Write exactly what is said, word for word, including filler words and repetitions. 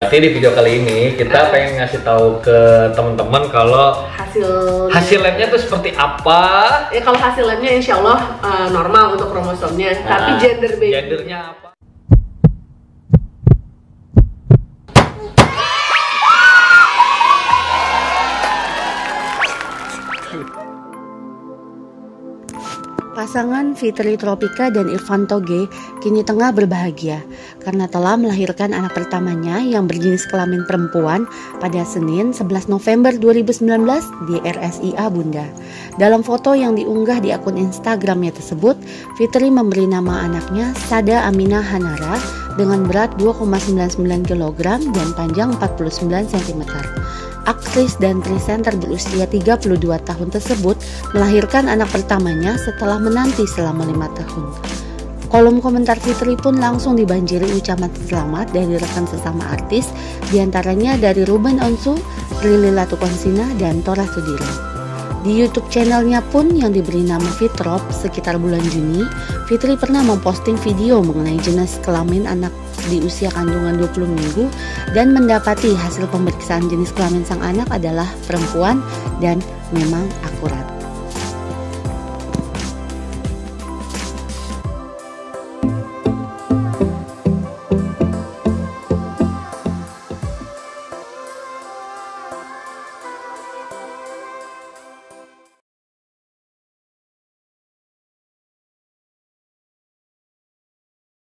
Nanti di video kali ini kita uh, pengen ngasih tahu ke teman-teman kalau hasil hasil labnya tuh seperti apa. Ya kalau hasil labnya insya Allah uh, normal untuk kromosomnya, nah, tapi gender baby. Gendernya apa? Pasangan Fitri Tropika dan Irfan Toge kini tengah berbahagia karena telah melahirkan anak pertamanya yang berjenis kelamin perempuan pada Senin sebelas November dua ribu sembilan belas di R S I A Bunda. Dalam foto yang diunggah di akun Instagramnya tersebut, Fitri memberi nama anaknya Sada Aminah Hanara dengan berat dua koma sembilan sembilan kilogram dan panjang empat puluh sembilan sentimeter. Aktris dan presenter berusia tiga puluh dua tahun tersebut melahirkan anak pertamanya setelah menanti selama lima tahun. Kolom komentar Fitri pun langsung dibanjiri ucapan selamat dari rekan sesama artis, diantaranya dari Ruben Onsu, Prilly Latukonsina, dan Tora Sudiro. Di YouTube channelnya pun yang diberi nama Fitrop sekitar bulan Juni, Fitri pernah memposting video mengenai jenis kelamin anak di usia kandungan dua puluh minggu dan mendapati hasil pemeriksaan jenis kelamin sang anak adalah perempuan dan memang akurat.